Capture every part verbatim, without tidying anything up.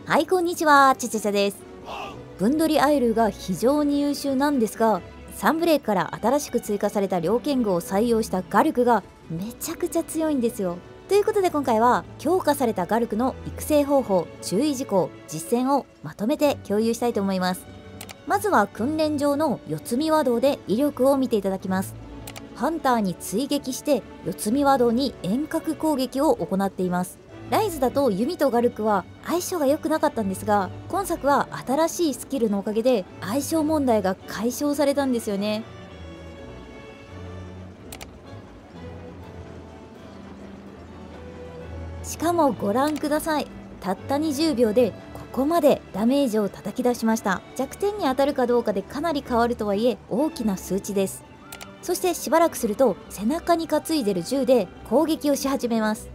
はい、こんにちは、ちちゃちゃです。ブンドリアイルが非常に優秀なんですが、サンブレイクから新しく追加された猟犬具を採用したガルクがめちゃくちゃ強いんですよ。ということで今回は強化されたガルクの育成方法、注意事項、実践をまとめて共有したいと思います。まずは訓練上の四つ見和道で威力を見ていただきます。ハンターに追撃して四つ見和道に遠隔攻撃を行っています。ライズだと弓とガルクは相性が良くなかったんですが、今作は新しいスキルのおかげで相性問題が解消されたんですよね。しかもご覧ください、たったにじゅうびょうでここまでダメージを叩き出しました。弱点に当たるかどうかでかなり変わるとはいえ大きな数値です。そしてしばらくすると背中に担いでる銃で攻撃をし始めます。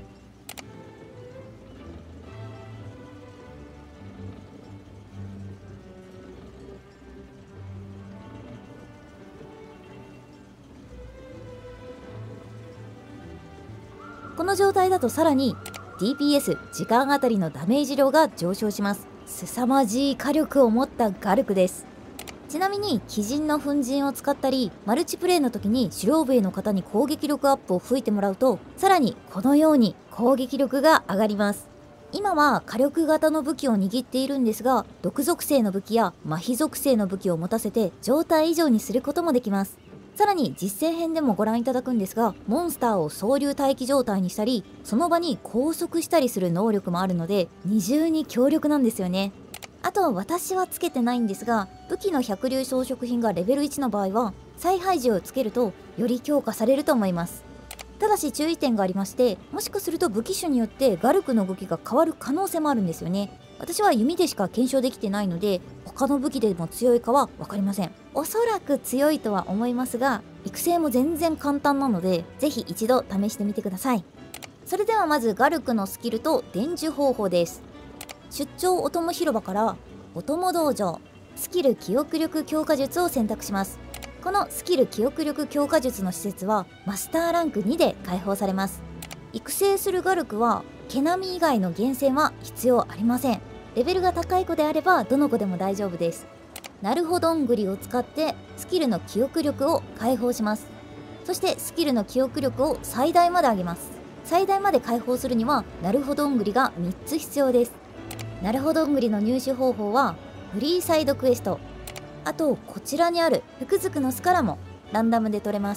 この状態だとさらに ディーピーエス 時間あたりのダメージ量が上昇します。凄まじい火力を持ったガルクです。ちなみに鬼人の粉塵を使ったりマルチプレイの時に狩猟笛の方に攻撃力アップを吹いてもらうと、さらにこのように攻撃力が上がります。今は火力型の武器を握っているんですが、毒属性の武器や麻痺属性の武器を持たせて状態以上にすることもできます。さらに実践編でもご覧いただくんですが、モンスターを総流待機状態にしたりその場に拘束したりする能力もあるので二重に強力なんですよね。あと私はつけてないんですが、武器の百竜装飾品がレベルいちの場合は再配置をつけるとより強化されると思います。ただし注意点がありまして、もしかすると武器種によってガルクの動きが変わる可能性もあるんですよね。私は弓でしか検証できてないので他の武器でも強いかは分かりません。おそらく強いとは思いますが、育成も全然簡単なのでぜひ一度試してみてください。それではまずガルクのスキルと伝授方法です。出張お供広場からお供道場、スキル記憶力強化術を選択します。このスキル記憶力強化術の施設はマスターランクにで開放されます。育成するガルクは毛並み以外の厳選は必要ありません。レベルが高い子であればどの子でも大丈夫です。なるほどんぐりを使ってスキルの記憶力を解放します。そしてスキルの記憶力を最大まで上げます。最大まで解放するにはなるほどんぐりがみっつ必要です。なるほどんぐりの入手方法はフリーサイドクエスト、あとこちらにある福づくの巣からもランダムで取れます。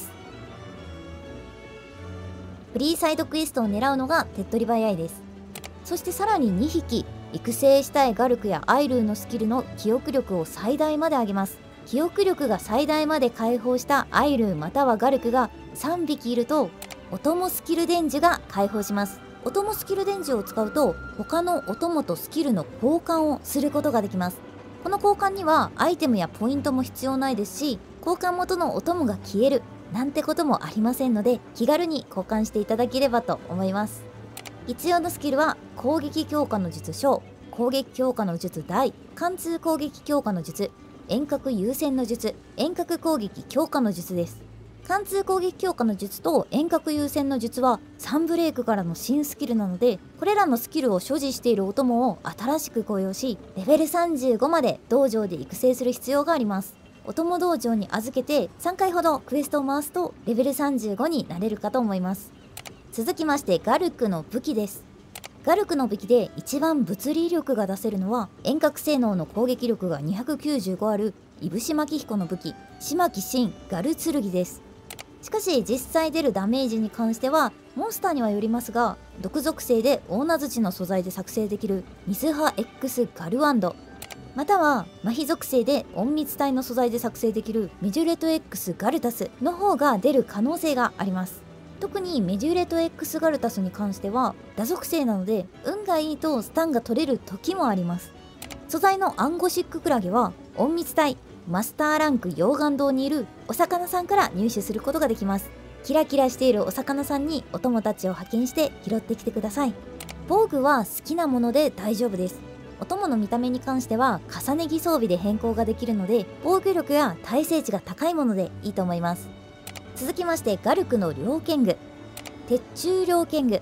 フリーサイドクエストを狙うのが手っ取り早いです。そしてさらににひき育成したいガルクやアイルーのスキルの記憶力を最大まで上げます。記憶力が最大まで解放したアイルーまたはガルクがさんびきいるとお供スキル伝授が解放します。お供スキル伝授を使うと他のお供とスキルの交換をすることができます。この交換にはアイテムやポイントも必要ないですし、交換元のお供が消えるなんてこともありませんので、気軽に交換していただければと思います。必要なスキルは攻撃強化の術小、攻撃強化の術大、貫通攻撃強化の術、遠隔優先の術、遠隔攻撃強化の術です。貫通攻撃強化の術と遠隔優先の術はサンブレイクからの新スキルなので、これらのスキルを所持しているお供を新しく雇用しレベルさんじゅうごまで道場で育成する必要があります。お供道場に預けてさんかいほどクエストを回すとレベルさんじゅうごになれるかと思います。続きましてガルクの武器です。ガルクの武器で一番物理力が出せるのは遠隔性能の攻撃力がにひゃくきゅうじゅうごあるいぶし巻彦の武器島木真ガル剣です。しかし実際出るダメージに関してはモンスターにはよりますが、毒属性で大名槌の素材で作成できる水波 X ガルワンド、または麻痺属性で隠密体の素材で作成できるメジュレット X ガルタスの方が出る可能性があります。特にメジュレット X ガルタスに関しては打属性なので運がいいとスタンが取れる時もあります。素材のアンゴシッククラゲは隠密体マスターランク溶岩洞にいるお魚さんから入手することができます。キラキラしているお魚さんにお供たちを派遣して拾ってきてください。防具は好きなもので大丈夫です。お供の見た目に関しては重ね着装備で変更ができるので防御力や耐性値が高いものでいいと思います。続きましてガルクの猟犬具、鉄柱猟犬具、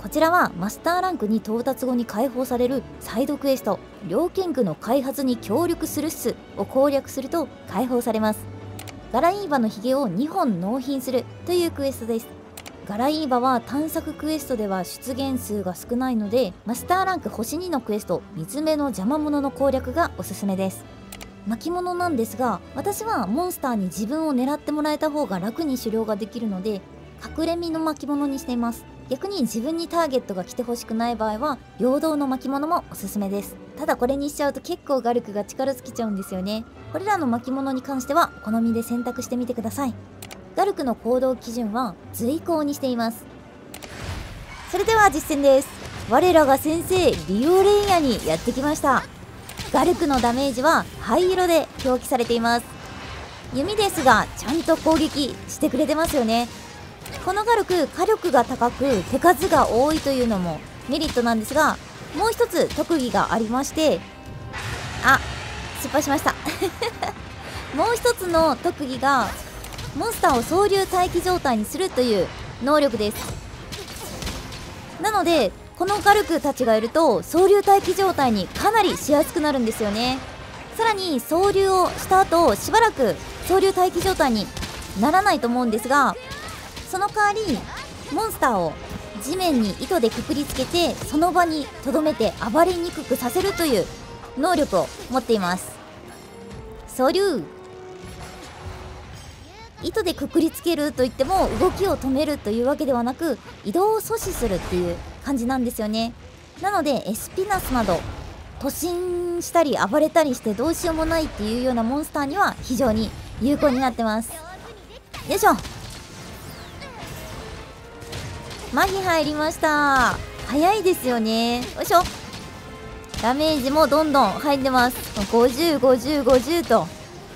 こちらはマスターランクに到達後に解放されるサイドクエスト、猟犬具の開発に協力するっすを攻略すると解放されます。ガライーバのヒゲをにほん納品するというクエストです。ガライーバは探索クエストでは出現数が少ないので、マスターランク星にのクエスト、水辺の邪魔者の攻略がおすすめです。巻物なんですが、私はモンスターに自分を狙ってもらえた方が楽に狩猟ができるので、隠れ身の巻物にしています。逆に自分にターゲットが来てほしくない場合は陽動の巻物もおすすめです。ただこれにしちゃうと結構ガルクが力尽きちゃうんですよね。これらの巻物に関してはお好みで選択してみてください。ガルクの行動基準は随行にしています。それでは実践です。我らが先生リオレイヤにやってきました。ガルクのダメージは灰色で表記されています。弓ですがちゃんと攻撃してくれてますよね。このガルク火力が高く手数が多いというのもメリットなんですが、もう一つ特技がありまして、あ、失敗しましたもう一つの特技がモンスターを総流待機状態にするという能力です。なのでこのガルクたちがいると総流待機状態にかなりしやすくなるんですよね。さらに総流をした後しばらく総流待機状態にならないと思うんですが、その代わりモンスターを地面に糸でくくりつけてその場に留めて暴れにくくさせるという能力を持っています。総流糸でくくりつけるといっても動きを止めるというわけではなく、移動を阻止するっていう感じなんですよね。なのでエスピナスなど突進したり暴れたりしてどうしようもないっていうようなモンスターには非常に有効になってます。よいしょ、麻痺入りました。早いですよね。よいしょ、ダメージもどんどん入ってます。ごじゅう、ごじゅう、ごじゅうと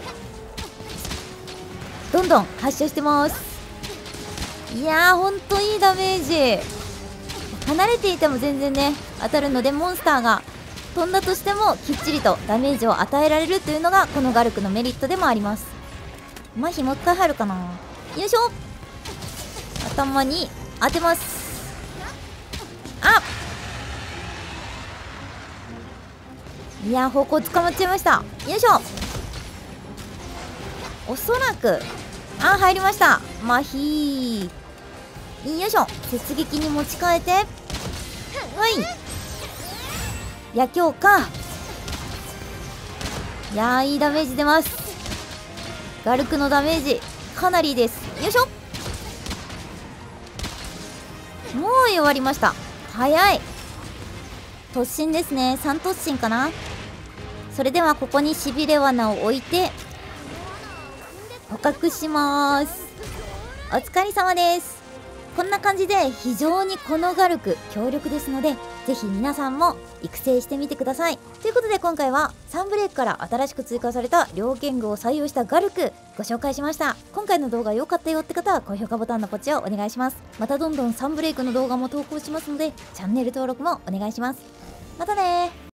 どんどん発射してます。いやーほんといいダメージ。離れていても全然ね当たるので、モンスターが飛んだとしてもきっちりとダメージを与えられるというのがこのガルクのメリットでもあります。麻痺もう一回入るかな。よいしょ、頭に当てます。あっ、いやー方向捕まっちゃいました。よいしょ、おそらくあ、入りました。麻痺、よいしょ、雪撃に持ち替えて、はい、野狂か。いやーいいダメージ出ます。ガルクのダメージかなりです。よいしょ、もう終わりました。早い。突進ですね。さん突進かな。それではここにしびれ罠を置いて捕獲します。お疲れ様です。こんな感じで非常にこのガルク強力ですので、ぜひ皆さんも育成してみてください。ということで今回はサンブレイクから新しく追加された猟犬具を採用したガルクご紹介しました。今回の動画良かったよって方は高評価ボタンのポチをお願いします。またどんどんサンブレイクの動画も投稿しますのでチャンネル登録もお願いします。またねー。